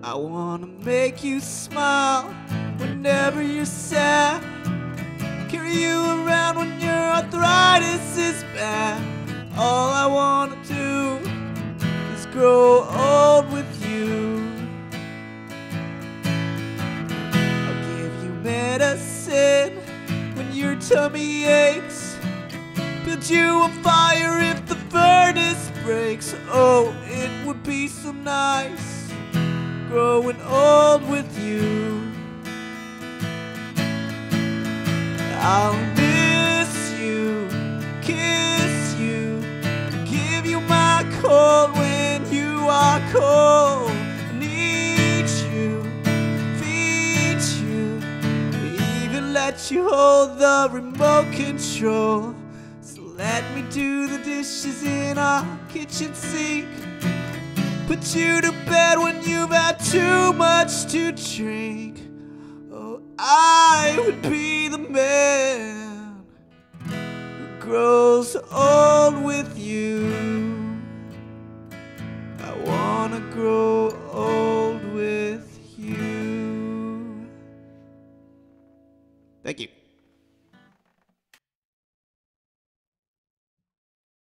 I wanna make you smile whenever you're sad, carry you around when your arthritis is bad. All I wanna do is grow old with you. I'll give you medicine when your tummy aches, build you a fire if the furnace breaks. Oh, it would be so nice growing old with you. I'll miss you, kiss you, give you my cold when you are cold. Need you, feed you, even let you hold the remote control. So let me do the dishes in our kitchen sink, put you to bed when you've had too much to drink. Oh, I would be the man who grows old with you. I wanna grow old with you. Thank you.